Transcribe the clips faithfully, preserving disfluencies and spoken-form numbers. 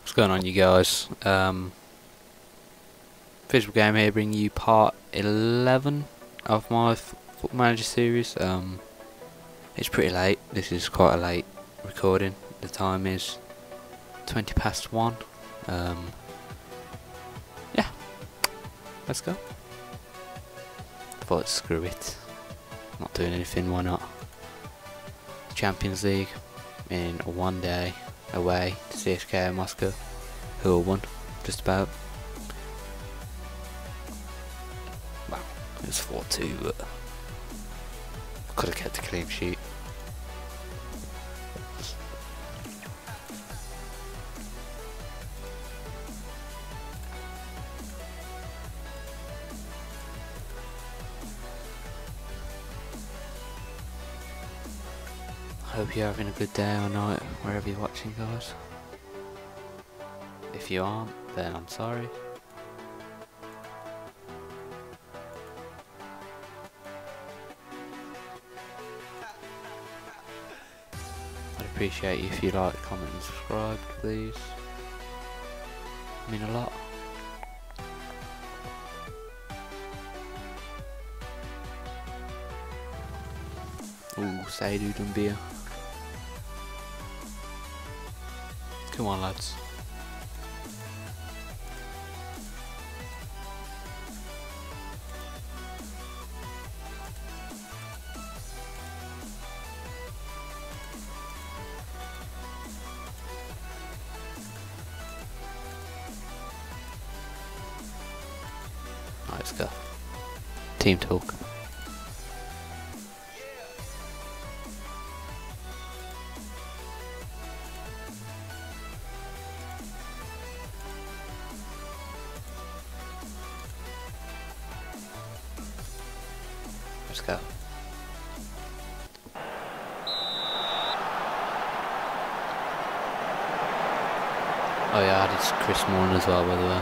What's going on, you guys? Um, Physical Game here, bringing you part eleven of my F Football Manager series. Um, it's pretty late. This is quite a late recording. The time is twenty past one. Um, yeah, let's go. Thought screw it. Not doing anything. Why not? Champions League in one day away to C S K A Moscow, who won just about. Well, it was four two, but could have kept a clean sheet. Hope you're having a good day or night, wherever you're watching, guys. If you aren't, then I'm sorry. I'd appreciate you if you like, comment and subscribe, please. I mean a lot. Ooh, Saidu Dumbia. Come on, lads. Right, let's go. Team talk. Let's go. Oh yeah, I added Chris Morgan as well, by the way.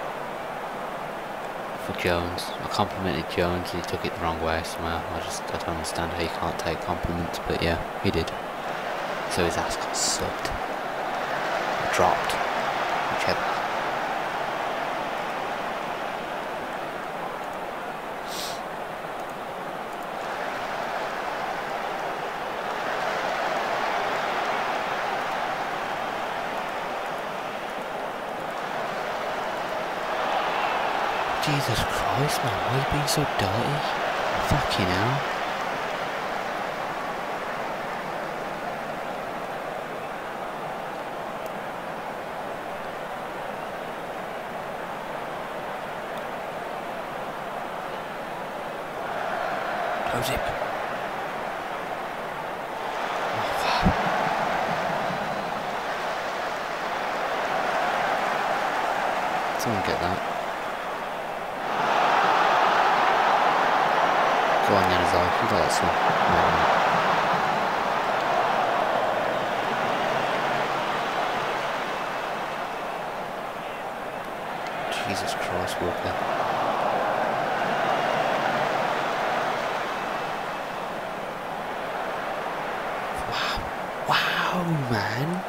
For Jones. I complimented Jones, he took it the wrong way somehow. I just, I don't understand how you can't take compliments, but yeah, he did. So his ass got sucked. Or dropped. Whichever. Jesus Christ, man, why are you being so dirty? Fucking hell. Close it. Oh, wow. Someone get that. Go on, Yanazaki, that's some. Jesus Christ, Walker. Wow. Wow, man.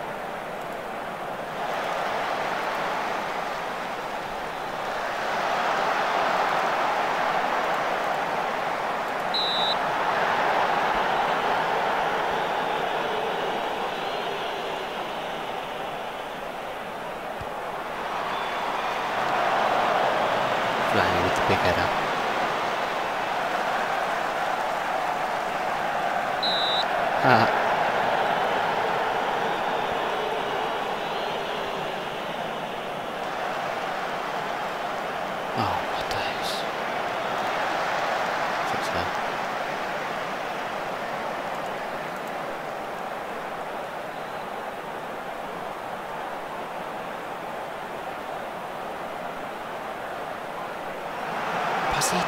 Flying with the big header. Ah. Oh, what days. Fix that. Pass it.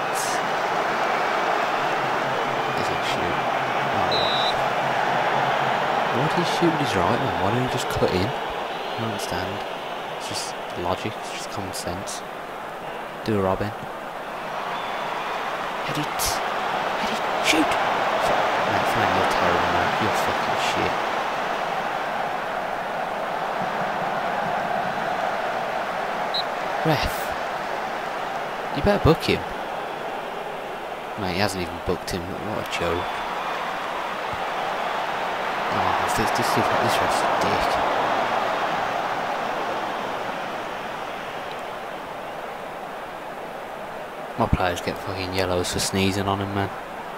Does it shoot? Oh. Why did he shoot with his right one? Why didn't he just cut in? I don't understand. It's just logic, it's just common sense. Do a Robin. Hit it. Hit it. Shoot! Man, fine, you're terrible, man. You're fucking shit. Ref. You better book him. Mate, he hasn't even booked him. What a joke. Oh, this, this, this, this ref's a dick. My players get fucking yellows for sneezing on him, man.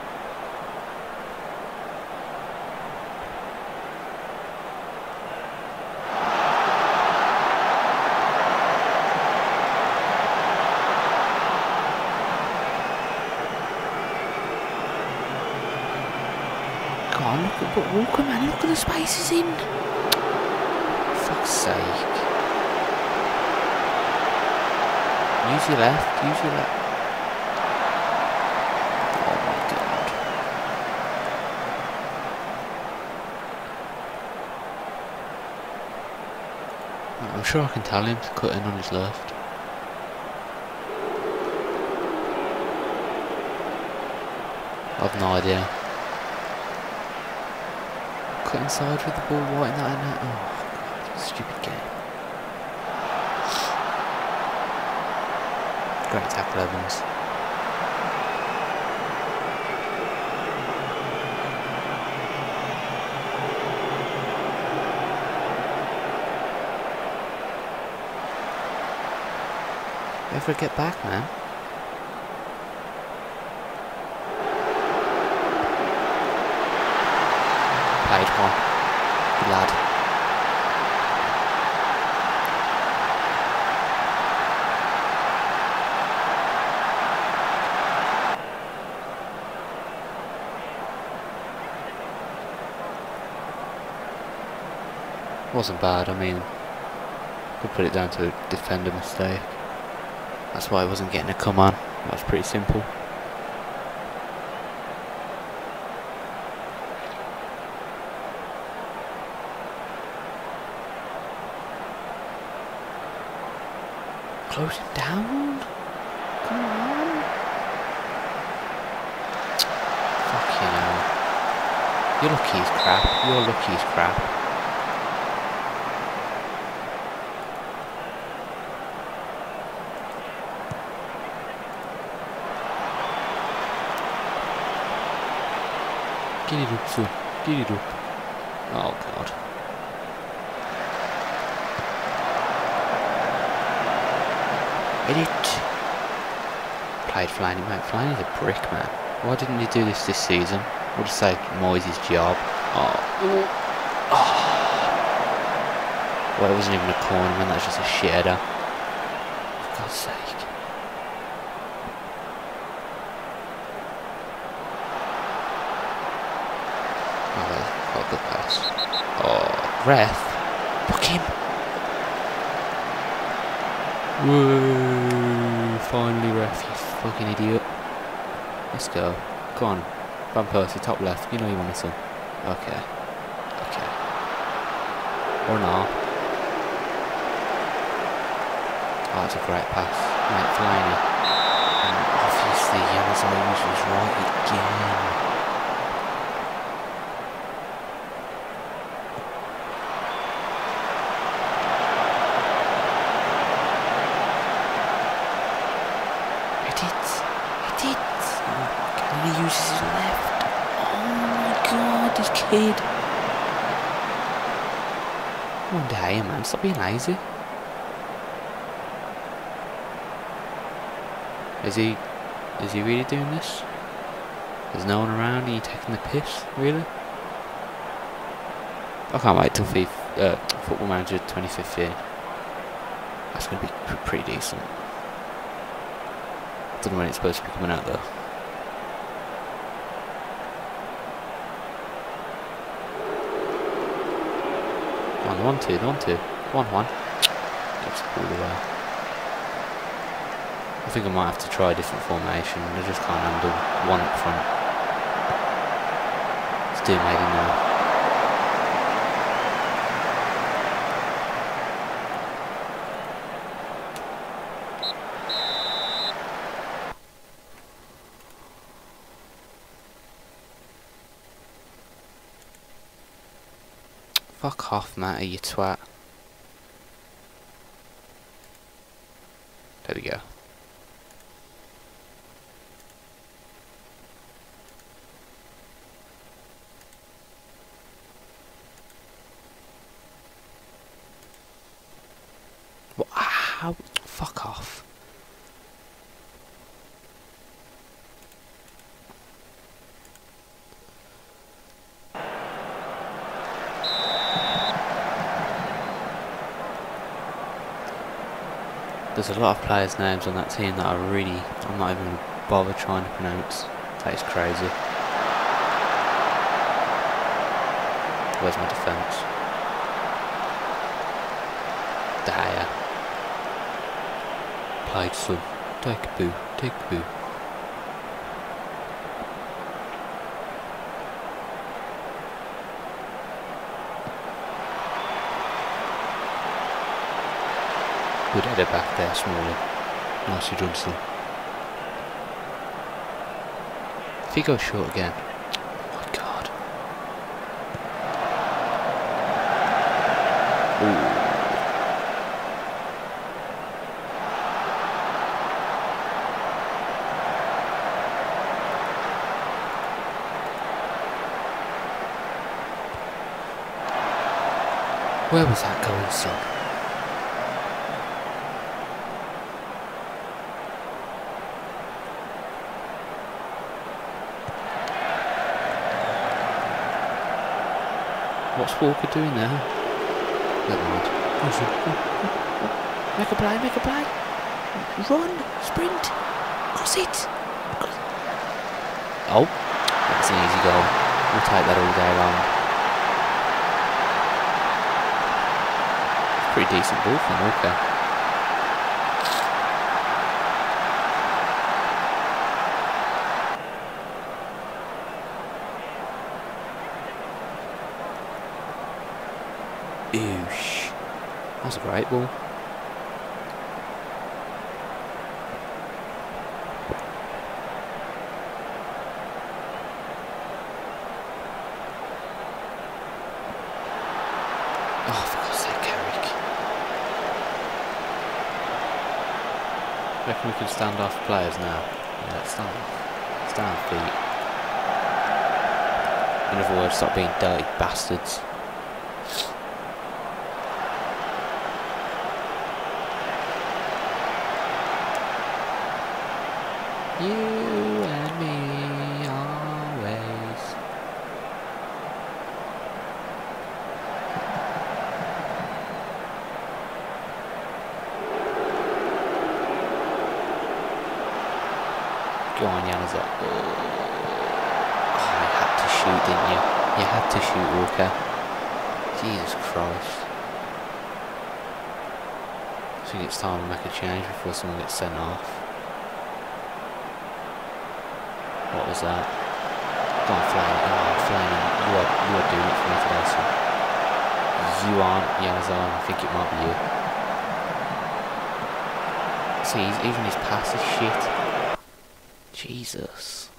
Come on, look at but Walker, man, look at the spaces in. Fuck's sake. Use your left, use your left. Oh my god. I'm sure I can tell him to cut in on his left. I've no idea. Cut inside with the ball right in that net. Oh god, stupid game. Great tackle, Evans. Ever get back, man? Played one. Good lad. Wasn't bad, I mean, could put it down to a defender mistake. That's why I wasn't getting a come on. That was pretty simple. Close him down. Come on. Fucking hell. You're lucky he's crap. You're lucky he's crap. Get it up, son. Get it up. Oh, God. Hit it. Played Flaney, mate. Flaney's a brick, man. Why didn't you do this this season? Would have saved Moyes' job. Oh. Oh. Well, it wasn't even a corner, man. That was just a shit header. For God's sake. Good pass. Oh, ref. Book him. Woo! Finally, ref, you fucking idiot. Let's go. Go on. Van Persie, top left. You know you want it, son. Okay. Okay. Or not. Oh, it's a great pass. Right, Fellaini. And obviously, Januzaj was right again. He uses his left. Oh my god, this kid. One day, man, stop being lazy. Is he, is he really doing this? There's no one around, are you taking the piss, really? I can't wait till FIFA, uh, Football Manager twenty fifteen. That's going to be pr pretty decent. I don't know when it's supposed to be coming out though. One, one, two, one, two, one, one. Gets the ball away. I think I might have to try a different formation. I just can't handle one up front. Let's do maybe now. Fuck off, Matty, you twat. There we go. What? How? Fuck off. There's a lot of players' names on that team that I really, I'm not even going to bother trying to pronounce. That is crazy. Where's my defence? De Gea. Played some. Take a boo, take a boo. Good header back there, Smalling. Nicely done, son. If he goes short again. Oh my god. Ooh. Where was that going, son? What's Walker doing there? Never mind. Make a play, make a play. Run, sprint, cross it. Oh, that's an easy goal. We'll take that all day long. Pretty decent ball from Walker. Oosh. That was a great ball. Oh, for God's sake, Carrick. Reckon we can stand off players now? Yeah, let's stand off. Stand off feet. In other words, stop being dirty bastards. You and me always. Go on, Januzaj. Oh, you had to shoot, didn't you? You had to shoot, Walker. Jesus Christ. I think it's time to make a change before someone gets sent off. What was that? Go on, Flame. Oh, Flame. You are, you are doing it for me today, son. You aren't Januzaj. I think it might be you. See, even his pass is shit. Jesus.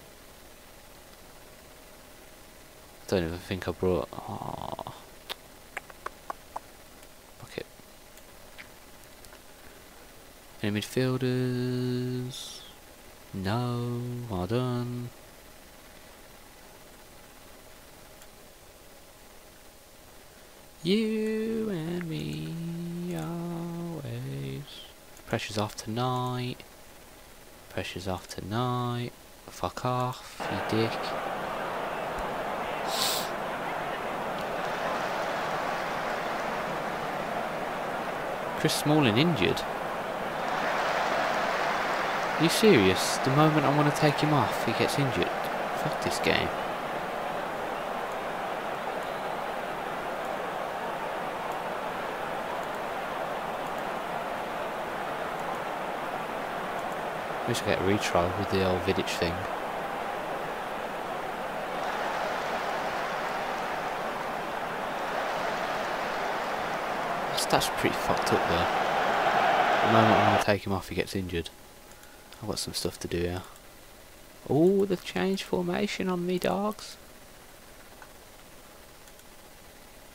I don't even think I brought... Oh. Okay. Any midfielders? No. Well done. You and me always. Pressure's off tonight. Pressure's off tonight. Fuck off, you dick. Chris Smalling injured? Are you serious? The moment I want to take him off, he gets injured. Fuck this game. We should get a retry with the old Vidic thing. That's, that's pretty fucked up there. The moment I want to take him off, he gets injured. I've got some stuff to do here. Oh, they've changed formation on me, dogs.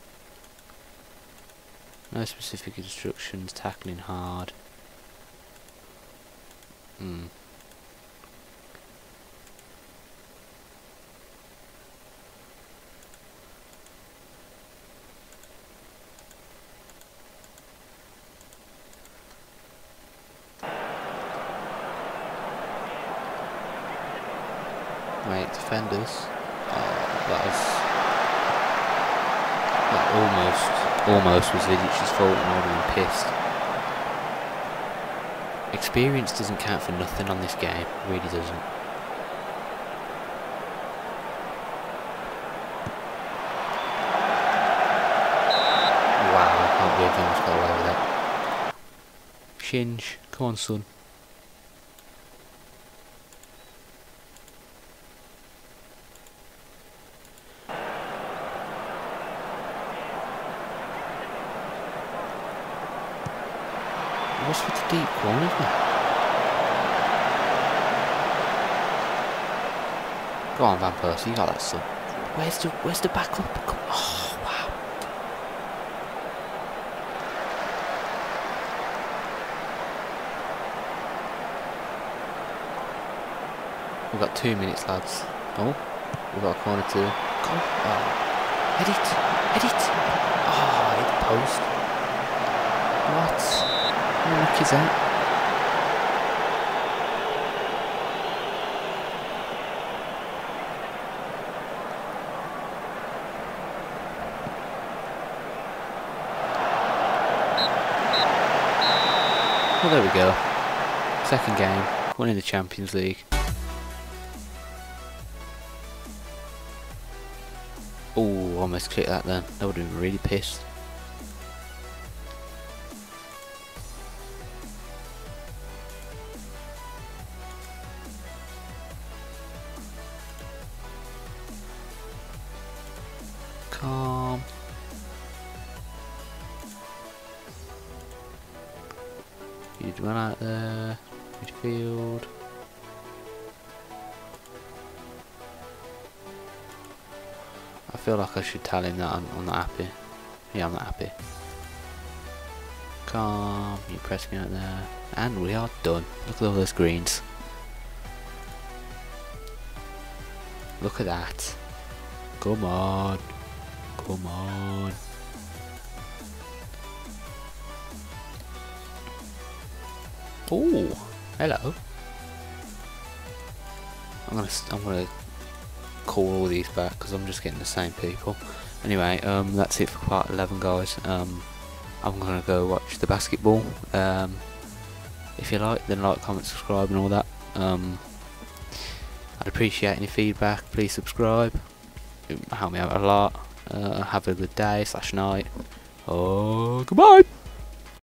No specific instructions, tackling hard. Hmm. Wait, defenders. Oh, that was that almost, almost was Vidic's fault, and I would have been pissed. Experience doesn't count for nothing on this game. It really doesn't. Wow, I can't believe they almost got away with that. Shinj, come on, son. What's with the deep corners, man? Go on, Van Persie, you got that, son. Where's the Where's the backup? Come, oh wow! We've got two minutes, lads. Oh, we've got a corner too. Go! Oh, head it, head it! Oh, hit the post. What? What the heck is that? Well, there we go. Second game, winning the Champions League. Oh, almost clicked that then. That would have been really pissed. Calm. You'd run out there. Midfield. I feel like I should tell him that I'm, I'm not happy. Yeah, I'm not happy. Calm. You're pressing out there. And we are done. Look at all those greens. Look at that. Come on. Come on. Oh, hello. I'm gonna I'm gonna call all these back because I'm just getting the same people. Anyway, um, that's it for part eleven, guys. Um, I'm gonna go watch the basketball. Um, if you like, then like, comment, subscribe, and all that. Um, I'd appreciate any feedback. Please subscribe. It would help me out a lot. Uh, have a good day slash night. Oh, goodbye.